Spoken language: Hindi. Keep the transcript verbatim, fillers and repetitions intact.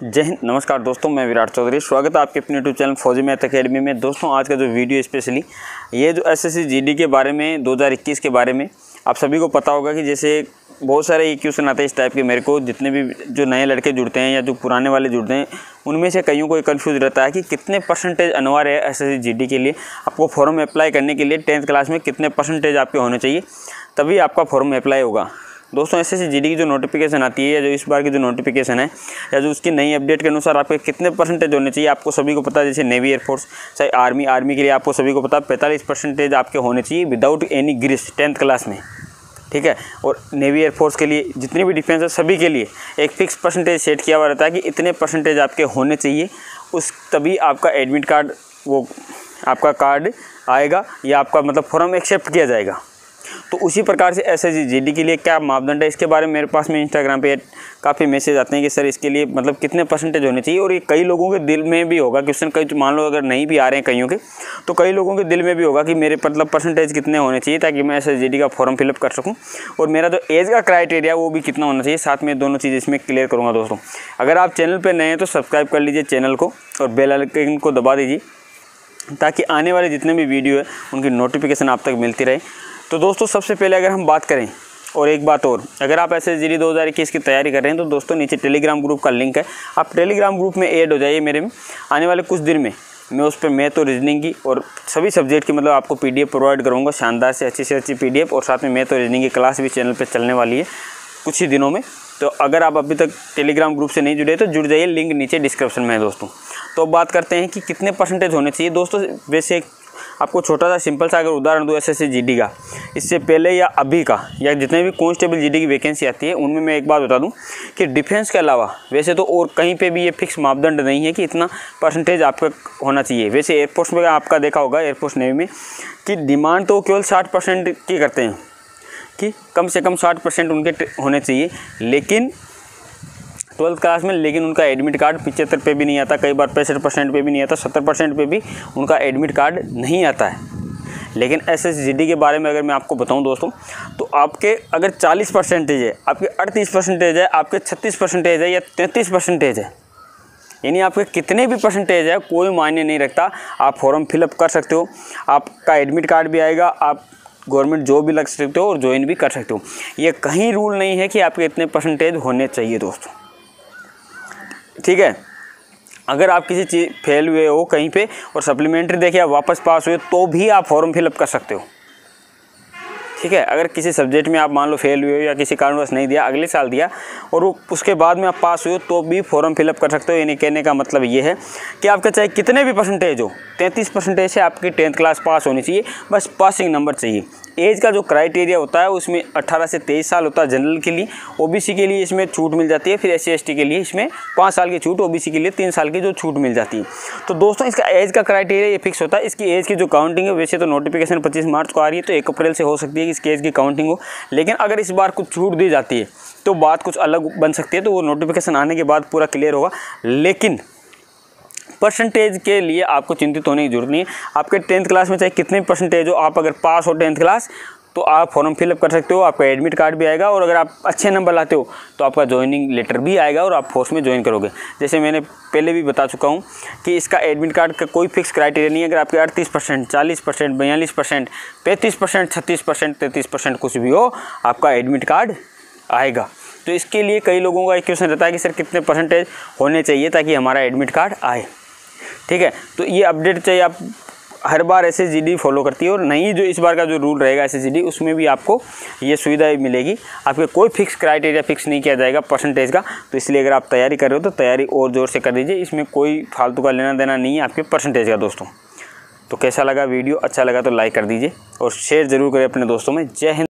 जय हिंद, नमस्कार दोस्तों, मैं विराट चौधरी। स्वागत है आपके अपने YouTube channel Fauji math academy में। दोस्तों, आज का जो वीडियो स्पेशली ये जो एसएससी जीडी के बारे में दो हज़ार इक्कीस के बारे में आप सभी को पता होगा कि जैसे बहुत सारे ये क्वेश्चन आते हैं इस टाइप के। मेरे को जितने भी जो नए लड़के जुड़ते हैं या जो पुराने वाले जुड़ते हैं उनमें से कईयों को कन्फ्यूज रहता है कि कितने परसेंटेज अनिवार्य है एसएससी जीडी के लिए। आपको फॉर्म अप्लाई करने के लिए टेंथ क्लास में कितने परसेंटेज आपके होने चाहिए, तभी आपका फॉर्म अप्लाई होगा। दोस्तों, एसएससी जीडी की जो नोटिफिकेशन आती है या जो इस बार की जो नोटिफिकेशन है या जो उसकी नई अपडेट के अनुसार आपके कितने परसेंटेज होने चाहिए, आपको सभी को पता है। जैसे नेवी, एयरफोर्स, चाहे आर्मी आर्मी के लिए आपको सभी को पता है पैंतालीस परसेंटेज आपके होने चाहिए without any grace tenth class में, ठीक है। और नेवी, एयरफोर्स के लिए जितनी भी डिफेंस है सभी के लिए एक फिक्स परसेंटेज सेट किया हुआ रहता है कि इतने परसेंटेज आपके होने चाहिए, उस तभी आपका एडमिट कार्ड वो आपका कार्ड आएगा या आपका मतलब फॉर्म एक्सेप्ट किया जाएगा। तो उसी प्रकार से एसएससी जीडी के लिए क्या मापदंड है, इसके बारे में मेरे पास में इंस्टाग्राम पे काफ़ी मैसेज आते हैं कि सर इसके लिए मतलब कितने परसेंटेज होने चाहिए। और ये कई लोगों के दिल में भी होगा क्वेश्चन, कई मान लो अगर नहीं भी आ रहे हैं कईयों के, तो कई लोगों के दिल में भी होगा कि मेरे मतलब परसेंटेज कितने होने चाहिए ताकि मैं एसएससी जीडी का फॉर्म फिलअप कर सकूँ, और मेरा जो एज का क्राइटेरिया वो भी कितना होना चाहिए। साथ में दोनों चीज़ इसमें क्लियर करूँगा। दोस्तों, अगर आप चैनल पर नए हैं तो सब्सक्राइब कर लीजिए चैनल को और बेल आइकन को दबा दीजिए ताकि आने वाले जितने भी वीडियो है उनकी नोटिफिकेशन आप तक मिलती रहे। तो दोस्तों, सबसे पहले अगर हम बात करें, और एक बात और, अगर आप एसएससी जीडी दो हज़ार इक्कीस की तैयारी कर रहे हैं तो दोस्तों नीचे टेलीग्राम ग्रुप का लिंक है, आप टेलीग्राम ग्रुप में ऐड हो जाइए मेरे में। आने वाले कुछ दिन में मैं उस पर मैथ और रीजनिंग की और सभी सब्जेक्ट की मतलब आपको पीडीएफ प्रोवाइड करूँगा, शानदार से अच्छी से अच्छी पीडीएफ, और साथ में मैथ और रीजनिंग की क्लास भी चैनल पर चलने वाली है कुछ ही दिनों में। तो अगर आप अभी तक टेलीग्राम ग्रुप से नहीं जुड़े तो जुड़ जाइए, लिंक नीचे डिस्क्रिप्शन में है दोस्तों। तो बात करते हैं कि कितने परसेंटेज होने चाहिए। दोस्तों, वैसे आपको छोटा सा सिंपल सा अगर उदाहरण दूँ एसएससी जीडी का, इससे पहले या अभी का या जितने भी कांस्टेबल जीडी की वैकेंसी आती है उनमें मैं एक बात बता दूं कि डिफेंस के अलावा वैसे तो और कहीं पे भी ये फिक्स मापदंड नहीं है कि इतना परसेंटेज आपका होना चाहिए। वैसे एयरफोर्स में आपका देखा होगा, एयरफोर्स नेवी में कि डिमांड तो केवल साठ परसेंट की करते हैं कि कम से कम साठ परसेंट उनके होने चाहिए, लेकिन ट्वेल्थ क्लास में, लेकिन उनका एडमिट कार्ड पिचहत्तर पे भी नहीं आता, कई बार पैंसठ परसेंट पे भी नहीं आता, सत्तर परसेंट पे भी उनका एडमिट कार्ड नहीं आता है। लेकिन एसएससी जीडी के बारे में अगर मैं आपको बताऊं दोस्तों, तो आपके अगर चालीस परसेंटेज है, आपके अड़तीस परसेंटेज है, आपके छत्तीस परसेंटेज है या तैंतीस परसेंटेज है, यानी आपके कितने भी परसेंटेज है कोई मायने नहीं रखता, आप फॉर्म फिलअप कर सकते हो, आपका एडमिट कार्ड भी आएगा, आप गवर्नमेंट जॉब भी लग सकते हो और ज्वाइन भी कर सकते हो। ये कहीं रूल नहीं है कि आपके इतने परसेंटेज होने चाहिए दोस्तों, ठीक है। अगर आप किसी चीज़ फेल हुए हो कहीं पे और सप्लीमेंट्री देखे आप वापस पास हुए तो भी आप फॉर्म फिलअप कर सकते हो, ठीक है। अगर किसी सब्जेक्ट में आप मान लो फेल हुए हो या किसी कारणवश नहीं दिया, अगले साल दिया और वो उसके बाद में आप पास हुए हो तो भी फॉर्म फिलअप कर सकते हो। यानी कहने का मतलब ये है कि आपका चाहे कितने भी परसेंटेज हो, तैंतीस परसेंटेज से आपकी टेंथ क्लास पास होनी चाहिए, बस पासिंग नंबर चाहिए। एज का जो क्राइटेरिया होता है उसमें अठारह से तेईस साल होता है जनरल के लिए, ओबीसी के लिए इसमें छूट मिल जाती है, फिर एस सी एस टी के लिए इसमें पाँच साल की छूट, ओबीसी के लिए तीन साल की जो छूट मिल जाती है। तो दोस्तों, इसका एज का क्राइटेरिया ये फिक्स होता है। इसकी एज की जो काउंटिंग है, वैसे तो नोटिफिकेशन पच्चीस मार्च को आ रही है तो एक अप्रैल से हो सकती है कि इसकी एज की काउंटिंग हो, लेकिन अगर इस बार कुछ छूट दी जाती है तो बात कुछ अलग बन सकती है, तो वो नोटिफिकेशन आने के बाद पूरा क्लियर होगा। लेकिन परसेंटेज के लिए आपको चिंतित होने की जरूरत नहीं है। आपके टेंथ क्लास में चाहे कितने परसेंटेज हो, आप अगर पास हो टेंथ क्लास तो आप फॉर्म फिलअप कर सकते हो, आपका एडमिट कार्ड भी आएगा, और अगर आप अच्छे नंबर लाते हो तो आपका ज्वाइनिंग लेटर भी आएगा और आप फोर्स में ज्वाइन करोगे। जैसे मैंने पहले भी बता चुका हूँ कि इसका एडमिट कार्ड का कोई फिक्स क्राइटेरिया नहीं है। अगर आपके अड़तीस परसेंट, चालीस परसेंट, बयालीस परसेंट, पैंतीस परसेंट, छत्तीस परसेंट, तैंतीस परसेंट कुछ भी हो, आपका एडमिट कार्ड आएगा। तो इसके लिए कई लोगों का एक क्वेश्चन रहता है कि सर कितने परसेंटेज होने चाहिए ताकि हमारा एडमिट कार्ड आए, ठीक है। तो ये अपडेट चाहिए, आप हर बार एसएससी जीडी फॉलो करती है, और नहीं जो इस बार का जो रूल रहेगा एसएससी जीडी उसमें भी आपको ये सुविधा मिलेगी। आपके कोई फिक्स क्राइटेरिया फिक्स नहीं किया जाएगा परसेंटेज का। तो इसलिए अगर आप तैयारी कर रहे हो तो तैयारी और ज़ोर से कर दीजिए, इसमें कोई फालतू का लेना देना नहीं है आपके परसेंटेज का दोस्तों। तो कैसा लगा वीडियो, अच्छा लगा तो लाइक कर दीजिए और शेयर ज़रूर करें अपने दोस्तों में। जय हिंद।